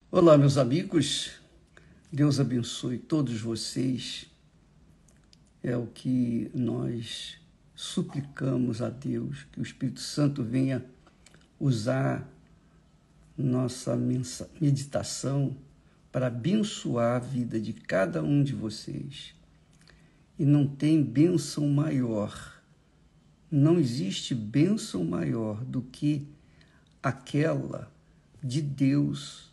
Olá, meus amigos. Deus abençoe todos vocês. É o que nós suplicamos a Deus, que o Espírito Santo venha usar nossa meditação para abençoar a vida de cada um de vocês. E não tem bênção maior, não existe bênção maior do que aquela de Deus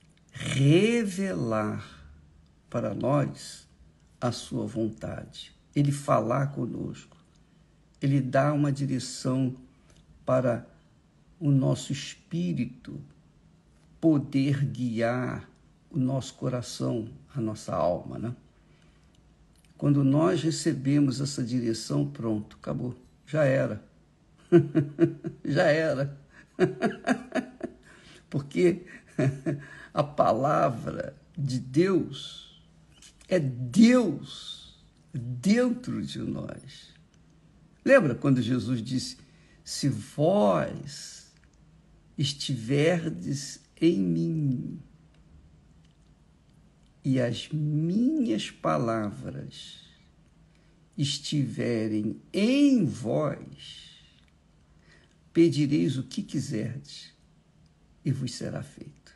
revelar para nós a sua vontade, ele falar conosco, ele dá uma direção para o nosso espírito poder guiar o nosso coração, a nossa alma, né? Quando nós recebemos essa direção, pronto, acabou, já era. Já era. Porque a palavra de Deus é Deus dentro de nós. Lembra quando Jesus disse: se vós estiverdes em mim e as minhas palavras estiverem em vós, pedireis o que quiserdes e vos será feito.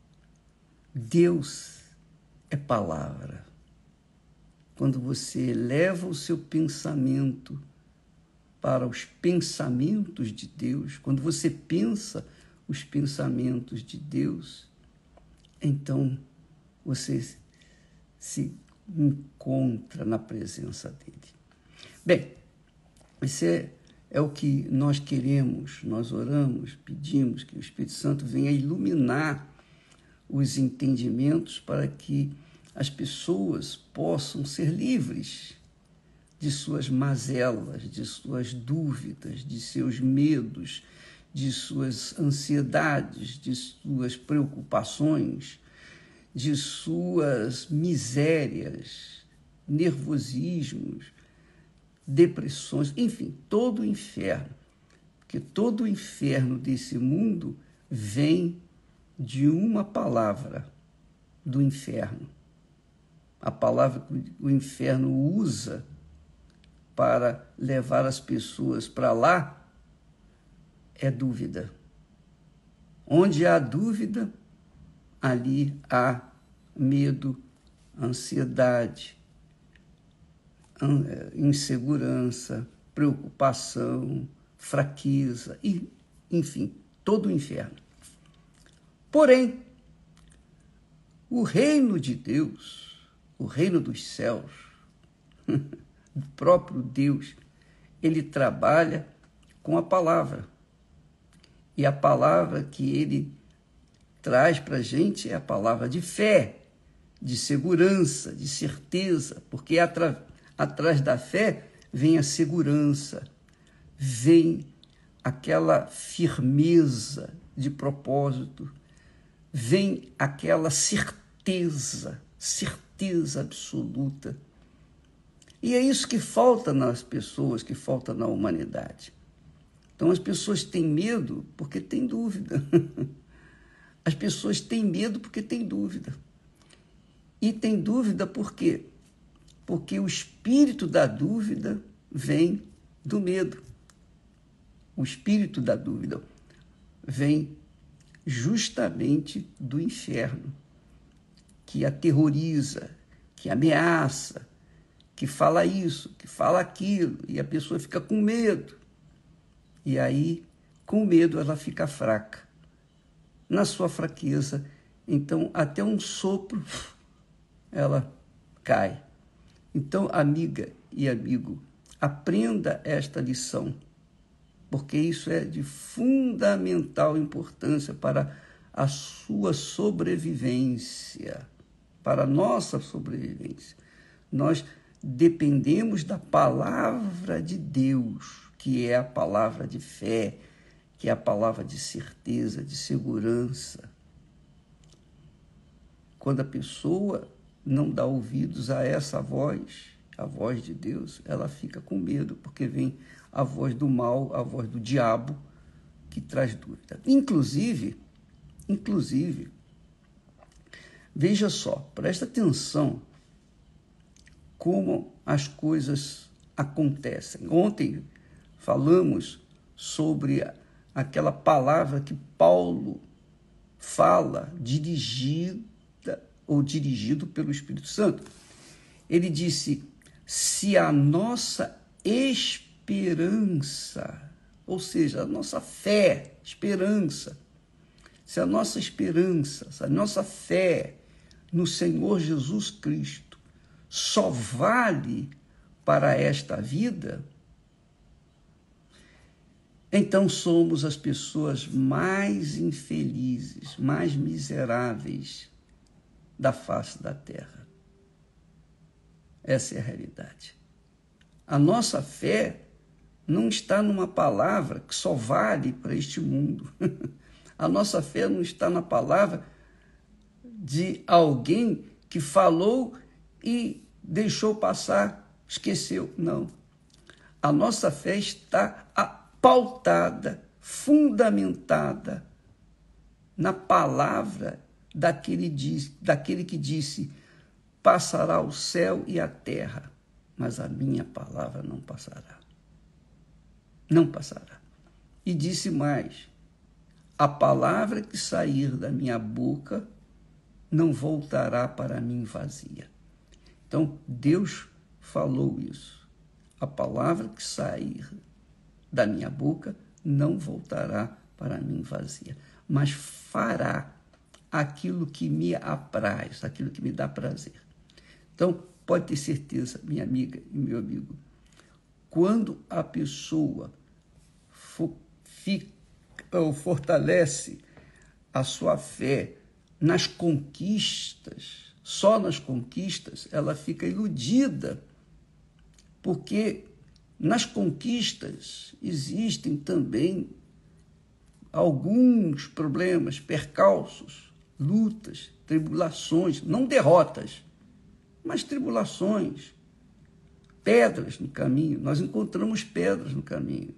Deus é palavra. Quando você eleva o seu pensamento para os pensamentos de Deus, quando você pensa os pensamentos de Deus, então você se encontra na presença dele. Bem, esse é o que nós queremos, nós oramos, pedimos que o Espírito Santo venha iluminar os entendimentos para que as pessoas possam ser livres de suas mazelas, de suas dúvidas, de seus medos, de suas ansiedades, de suas preocupações, de suas misérias, nervosismos, depressões, enfim, todo o inferno. Porque todo o inferno desse mundo vem de uma palavra do inferno. A palavra que o inferno usa para levar as pessoas para lá é dúvida. Onde há dúvida, ali há medo, ansiedade, insegurança, preocupação, fraqueza, e, enfim, todo o inferno. Porém, o reino de Deus, o reino dos céus, o próprio Deus, ele trabalha com a palavra. E a palavra que ele traz para a gente é a palavra de fé, de segurança, de certeza, porque atrás da fé vem a segurança, vem aquela firmeza de propósito, vem aquela certeza absoluta. E é isso que falta nas pessoas, que falta na humanidade. Então as pessoas têm medo porque têm dúvida. As pessoas têm medo porque têm dúvida. E têm dúvida por quê? Porque o espírito da dúvida vem do medo. O espírito da dúvida vem justamente do inferno, que aterroriza, que ameaça, que fala isso, que fala aquilo, e a pessoa fica com medo. E aí, com medo, ela fica fraca. Na sua fraqueza, então, até um sopro, ela cai. Então, amiga e amigo, aprenda esta lição, porque isso é de fundamental importância para a sua sobrevivência, para a nossa sobrevivência. Nós dependemos da palavra de Deus, que é a palavra de fé, que é a palavra de certeza, de segurança. Quando a pessoa não dá ouvidos a essa voz, a voz de Deus, ela fica com medo, porque vem a voz do mal, a voz do diabo, que traz dúvida. Inclusive, Veja só, presta atenção como as coisas acontecem. Ontem falamos sobre aquela palavra que Paulo fala, dirigida ou dirigido pelo Espírito Santo. Ele disse: se a nossa esperança, ou seja, a nossa fé, esperança, se a nossa esperança, se a nossa fé no Senhor Jesus Cristo só vale para esta vida, então somos as pessoas mais infelizes, mais miseráveis da face da terra. Essa é a realidade. A nossa fé não está numa palavra que só vale para este mundo. A nossa fé não está na palavra de alguém que falou e deixou passar, esqueceu. Não. A nossa fé está pautada, fundamentada na palavra daquele que disse: passará o céu e a terra, mas a minha palavra não passará. Não passará. E disse mais: a palavra que sair da minha boca não voltará para mim vazia. Então, Deus falou isso. A palavra que sair da minha boca não voltará para mim vazia, mas fará aquilo que me apraz, aquilo que me dá prazer. Então, pode ter certeza, minha amiga e meu amigo, quando a pessoa fortalece a sua fé nas conquistas, só nas conquistas, ela fica iludida, porque nas conquistas existem também alguns problemas, percalços, lutas, tribulações, não derrotas, mas tribulações, pedras no caminho. Nós encontramos pedras no caminho.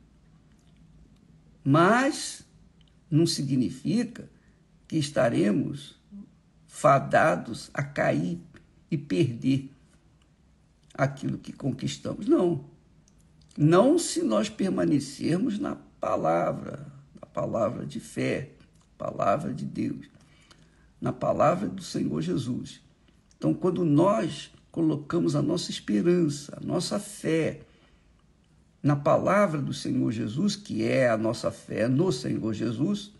Mas não significa que estaremos fadados a cair e perder aquilo que conquistamos. Não. Não se nós permanecermos na palavra de fé, palavra de Deus, na palavra do Senhor Jesus. Então, quando nós colocamos a nossa esperança, a nossa fé na palavra do Senhor Jesus, que é a nossa fé no Senhor Jesus,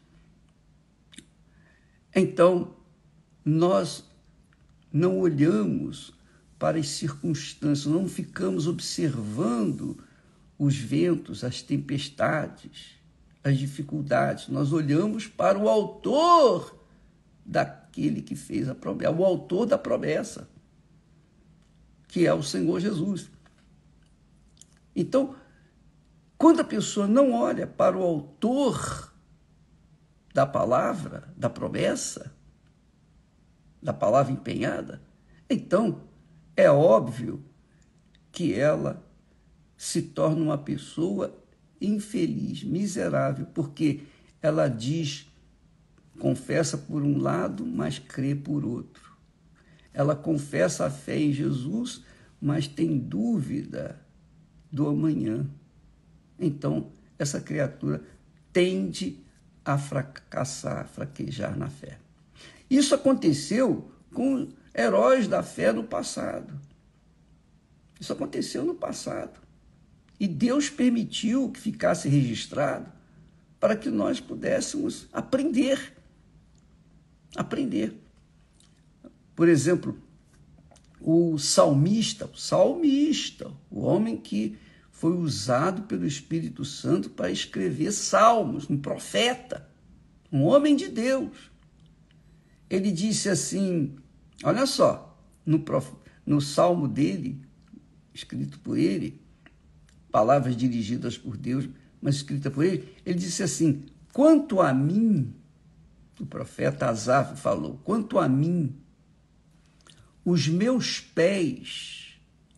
então nós não olhamos para as circunstâncias, não ficamos observando os ventos, as tempestades, as dificuldades. Nós olhamos para o autor daquele que fez a promessa, o autor da promessa, que é o Senhor Jesus. Então, quando a pessoa não olha para o autor da palavra, da promessa, da palavra empenhada, então é óbvio que ela se torna uma pessoa infeliz, miserável, porque ela diz, confessa por um lado, mas crê por outro. Ela confessa a fé em Jesus, mas tem dúvida do amanhã. Então, essa criatura tende a fracassar, a fraquejar na fé. Isso aconteceu com heróis da fé no passado. Isso aconteceu no passado. E Deus permitiu que ficasse registrado para que nós pudéssemos aprender. Aprender. Por exemplo, o salmista, o homem que foi usado pelo Espírito Santo para escrever salmos, um profeta, um homem de Deus. Ele disse assim, olha só, no salmo dele, escrito por ele, palavras dirigidas por Deus, mas escrita por ele, ele disse assim: quanto a mim, o profeta Asaf falou, quanto a mim, os meus pés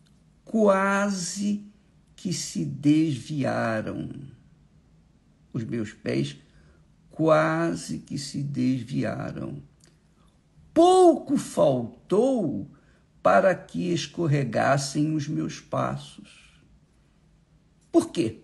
quase que se desviaram. Os meus pés quase que se desviaram. pouco faltou para que escorregassem os meus passos. Por quê?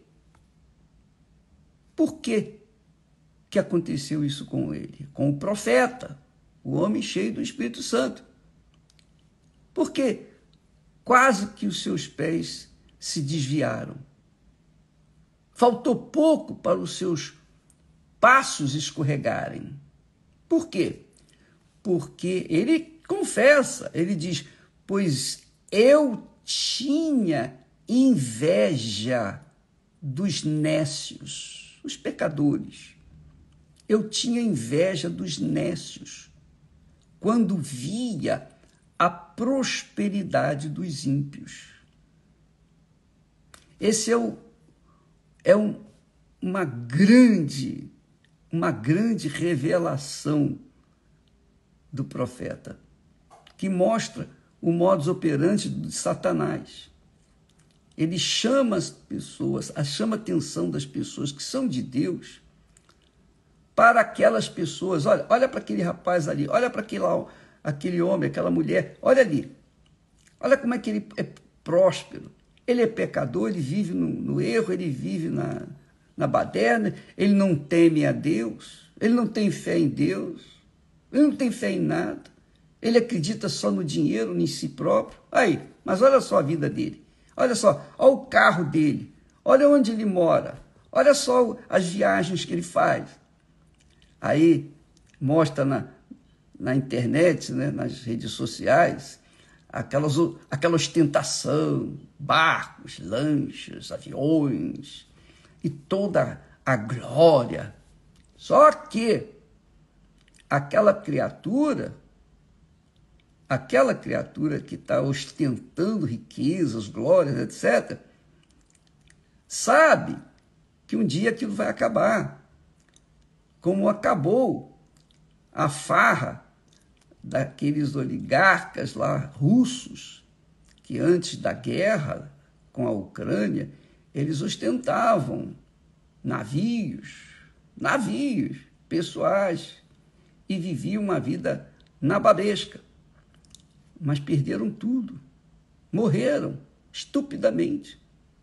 Por que aconteceu isso com ele? Com o profeta, o homem cheio do Espírito Santo. Porque quase que os seus pés se desviaram. Faltou pouco para os seus passos escorregarem. Por quê? Porque ele confessa, ele diz, pois eu tinha inveja dos nécios, os pecadores. Eu tinha inveja dos nécios quando via a prosperidade dos ímpios. Esse uma grande revelação do profeta, que mostra o modus operandi de Satanás. Ele chama as pessoas, chama a atenção das pessoas que são de Deus para aquelas pessoas. Olha para aquele rapaz ali, olha para aquele homem, aquela mulher, olha ali. Olha como é que ele é próspero. Ele é pecador, ele vive no erro, ele vive na baderna, ele não teme a Deus, ele não tem fé em Deus, ele não tem fé em nada, ele acredita só no dinheiro, em si próprio. Aí, mas olha só a vida dele, olha o carro dele, olha onde ele mora, olha só as viagens que ele faz. Aí mostra na internet, né, nas redes sociais, aquela ostentação, barcos, lanchas, aviões e toda a glória. Só que aquela criatura que está ostentando riquezas, glórias, etc., sabe que um dia aquilo vai acabar, como acabou a farra daqueles oligarcas lá russos, que antes da guerra com a Ucrânia, eles ostentavam navios pessoais e viviam uma vida nababesca, mas perderam tudo, morreram estupidamente,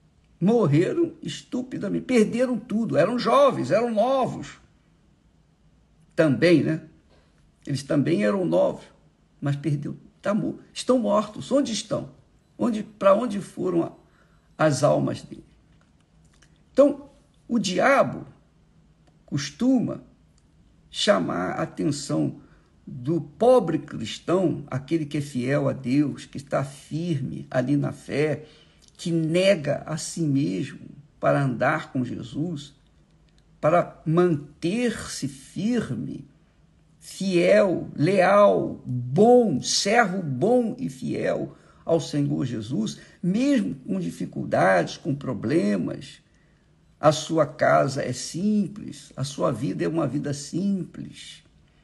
perderam tudo, eram jovens, eram novos, também, né? Eles também eram novos, mas estão mortos. Onde estão? Para onde foram as almas dele? Então, o diabo costuma chamar a atenção do pobre cristão, aquele que é fiel a Deus, que está firme ali na fé, que nega a si mesmo para andar com Jesus, para manter-se firme, fiel, leal, bom, servo bom e fiel ao Senhor Jesus, mesmo com dificuldades, com problemas. A sua casa é simples, a sua vida é uma vida simples,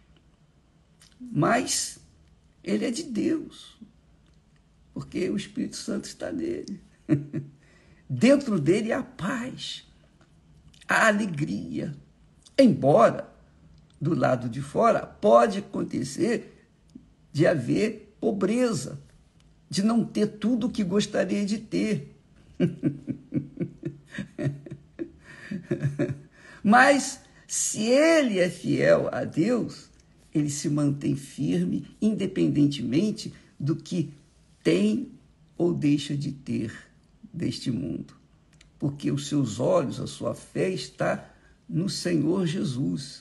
mas ele é de Deus, porque o Espírito Santo está nele. Dentro dele há paz, há alegria, embora do lado de fora pode acontecer de haver pobreza, de não ter tudo o que gostaria de ter. Mas se ele é fiel a Deus, ele se mantém firme, independentemente do que tem ou deixa de ter deste mundo. Porque os seus olhos, a sua fé está no Senhor Jesus,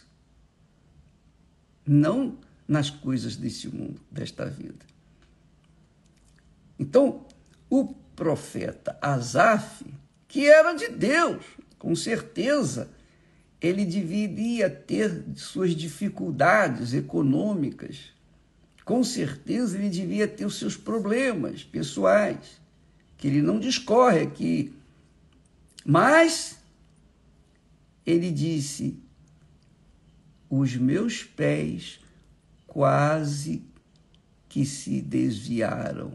não nas coisas deste mundo, desta vida. Então, o profeta Asaf, que era de Deus, com certeza, ele deveria ter suas dificuldades econômicas, com certeza ele devia ter os seus problemas pessoais, que ele não discorre aqui, mas ele disse: os meus pés quase que se desviaram.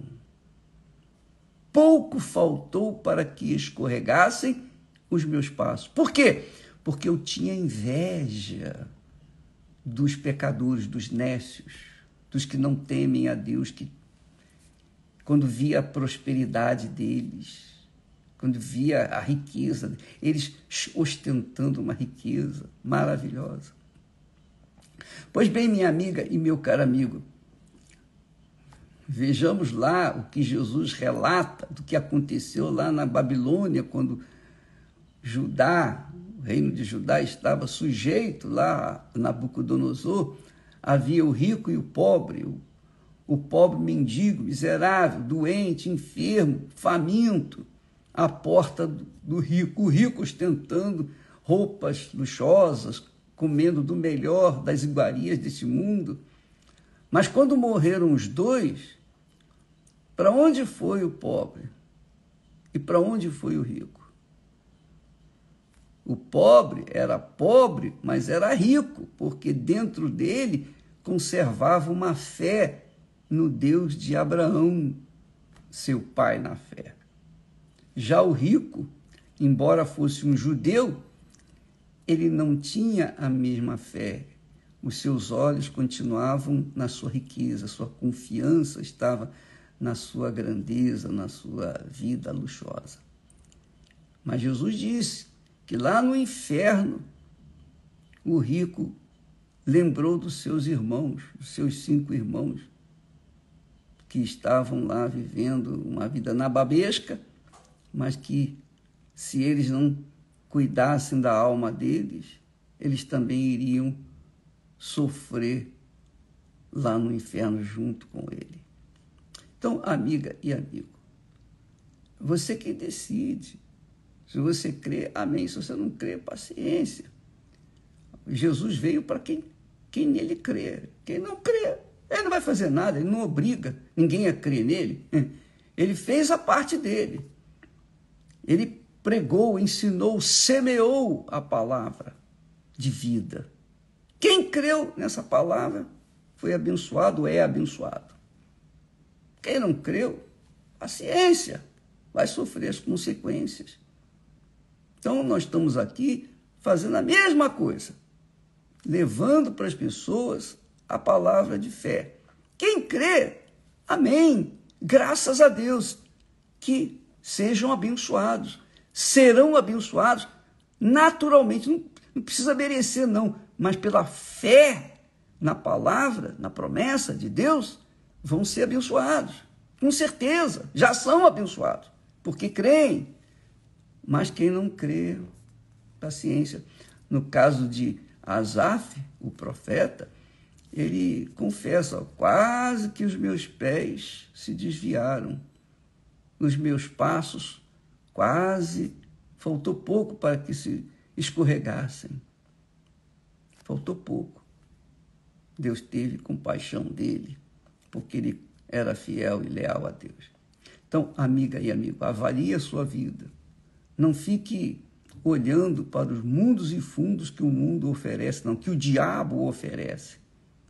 Pouco faltou para que escorregassem os meus passos. Por quê? Porque eu tinha inveja dos pecadores, dos nécios. dos que não temem a Deus, que quando via a prosperidade deles, quando via a riqueza, eles ostentando uma riqueza maravilhosa. Pois bem, minha amiga e meu caro amigo, vejamos lá o que Jesus relata do que aconteceu lá na Babilônia, quando Judá, o reino de Judá, estava sujeito lá a Nabucodonosor. Havia o rico e o pobre mendigo, miserável, doente, enfermo, faminto, à porta do rico, o rico ostentando roupas luxuosas, comendo do melhor das iguarias desse mundo. Mas quando morreram os dois, para onde foi o pobre? E para onde foi o rico? O pobre era pobre, mas era rico, porque dentro dele conservava uma fé no Deus de Abraão, seu pai na fé. Já o rico, embora fosse um judeu, ele não tinha a mesma fé. Os seus olhos continuavam na sua riqueza, sua confiança estava na sua grandeza, na sua vida luxuosa. Mas Jesus disse que lá no inferno, o rico lembrou dos seus irmãos, dos seus 5 irmãos, que estavam lá vivendo uma vida nababesca, mas que, se eles não cuidassem da alma deles, eles também iriam sofrer lá no inferno junto com ele. Então, amiga e amigo, você que decide. Se você crê, amém. Se você não crê, paciência. Jesus veio para quem nele crê. Quem não crê, ele não vai fazer nada, ele não obriga ninguém a crer nele. Ele fez a parte dele. Ele pregou, ensinou, semeou a palavra de vida. Quem creu nessa palavra foi abençoado, é abençoado. Quem não creu, paciência, vai sofrer as consequências. Então, nós estamos aqui fazendo a mesma coisa, levando para as pessoas a palavra de fé. Quem crê, amém, graças a Deus, que sejam abençoados, serão abençoados naturalmente, não precisa merecer não, mas pela fé na palavra, na promessa de Deus, vão ser abençoados, com certeza, já são abençoados, porque creem. Mas quem não crê, paciência. No caso de Asaf, o profeta, ele confessa, quase que os meus pés se desviaram, os meus passos quase, faltou pouco para que se escorregassem. Faltou pouco. Deus teve compaixão dele, porque ele era fiel e leal a Deus. Então, amiga e amigo, avalie a sua vida. Não fique olhando para os mundos e fundos que o mundo oferece, não, que o diabo oferece.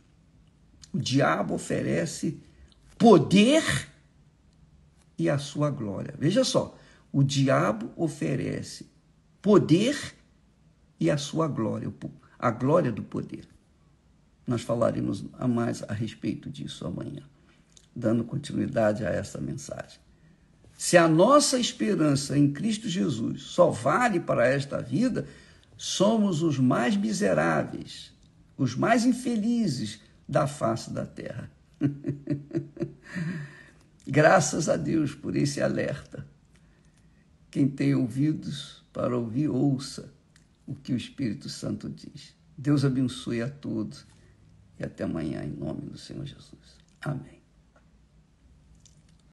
O diabo oferece poder e a sua glória. Veja só, o diabo oferece poder e a sua glória, a glória do poder. Nós falaremos a mais a respeito disso amanhã, dando continuidade a essa mensagem. Se a nossa esperança em Cristo Jesus só vale para esta vida, somos os mais miseráveis, os mais infelizes da face da terra. Graças a Deus por esse alerta. Quem tem ouvidos para ouvir, ouça o que o Espírito Santo diz. Deus abençoe a todos e até amanhã, em nome do Senhor Jesus. Amém.